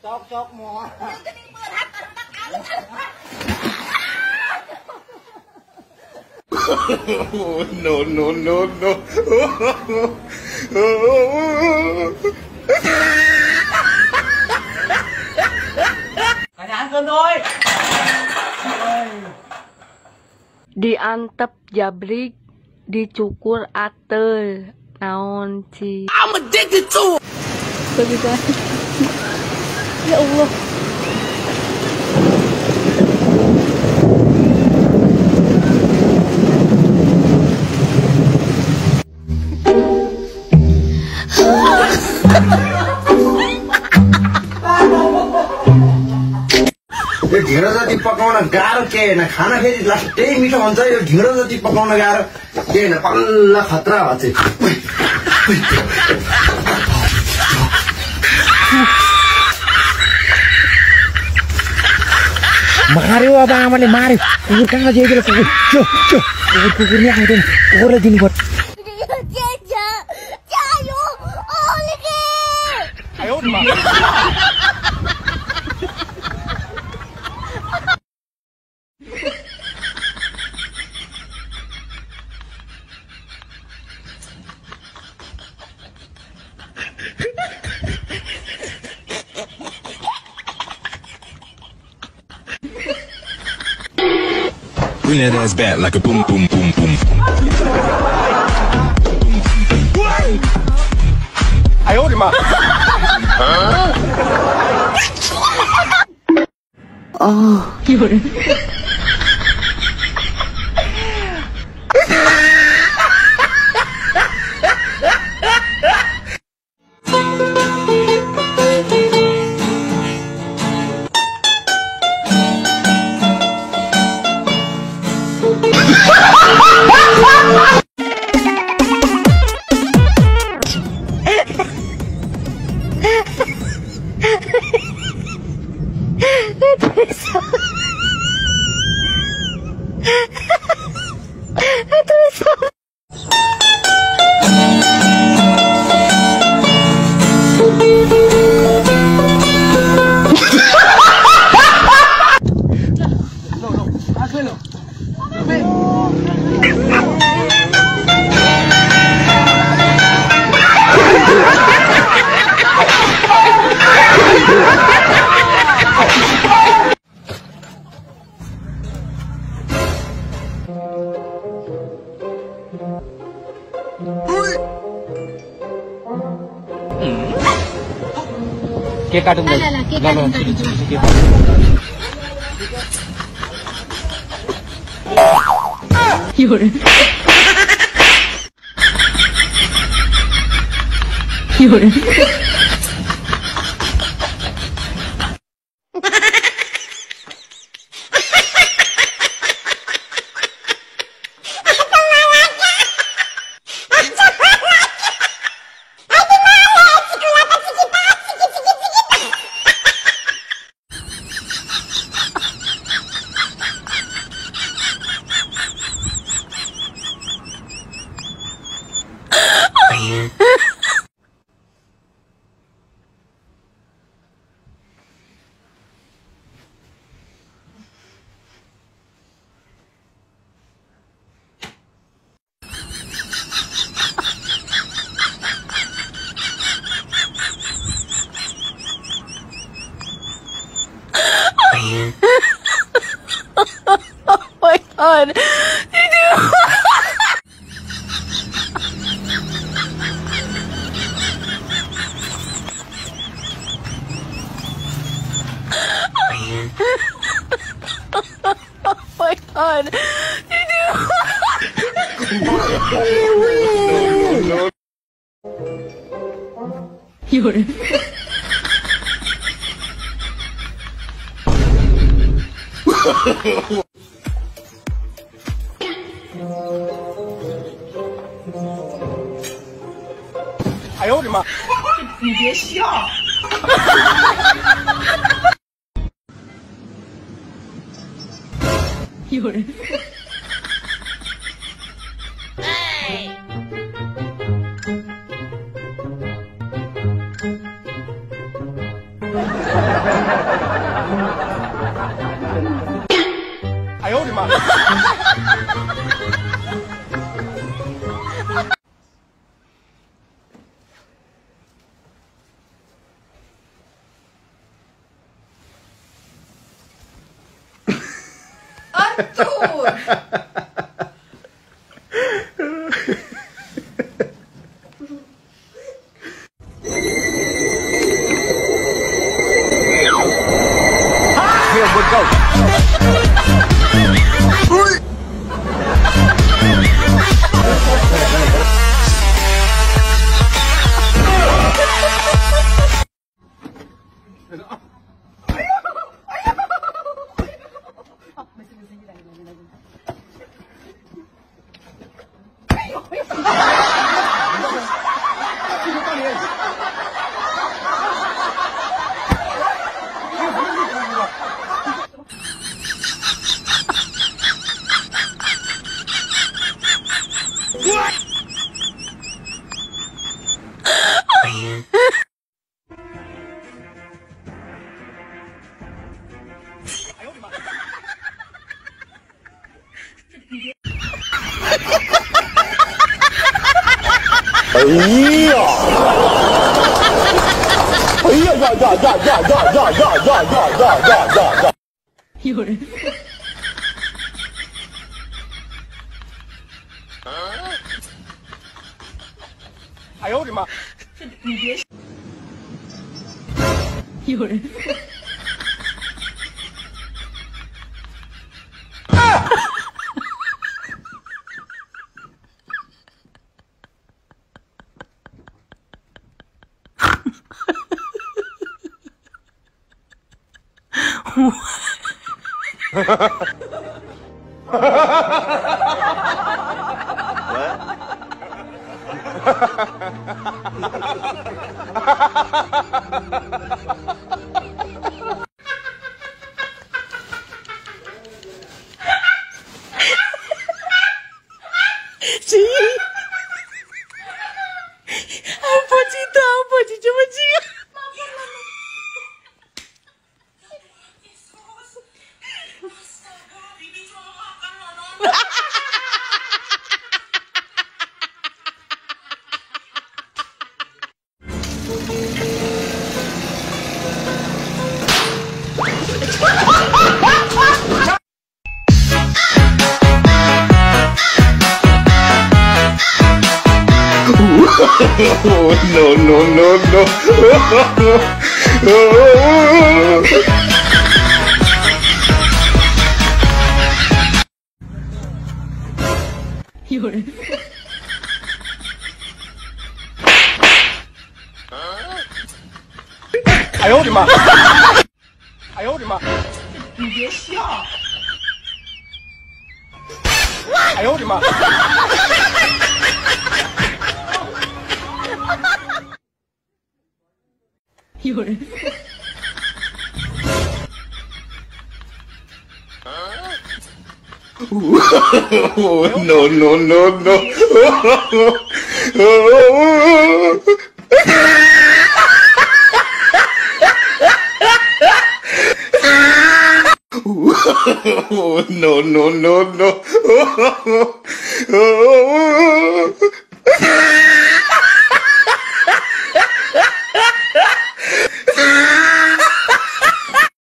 chọc mò. No, no, no, no. Cả nhà ăn cơm thôi. Diantep jabrik, dicukur atel, naon ci. I'm addicted to it. Begitu. Ya Allah. यो ढिँडो जति पकाउन गाह्रो के होइन खानाखेरि लास्ट त्यही मिठो हुन्छ यो ढिँडो जति पकाउन गाह्रो के होइन पल्ल खतरा भन्छ मार्यो अब आमाले मार्यो कुकुर कहाँ जेकेर कुकुर कुकुर नै आउँदैन कुकुरलाई दिनु पर्छ Bring that ass back like a boom, boom, boom, boom. I hold him up. Oh, yun. Cake काटूंगा Oh my God. Did you? Oh my God. Did you? Yun. I hold him up. 你别笑。 有人。哎。 哎呦我的妈！ Артур! Here we go.哎呀！哎呀呀呀呀呀呀呀呀呀呀呀呀！ 有人。 哎呦我的妈！ 你别有人。 pode de modinha. Oh, no, no, no, no. 有人。 哎呦我的妈！哎呦我的妈！ 你别笑。 哎呦我的妈！ 有人。 Oh, no, no, no, no. Oh, no, no, no, no.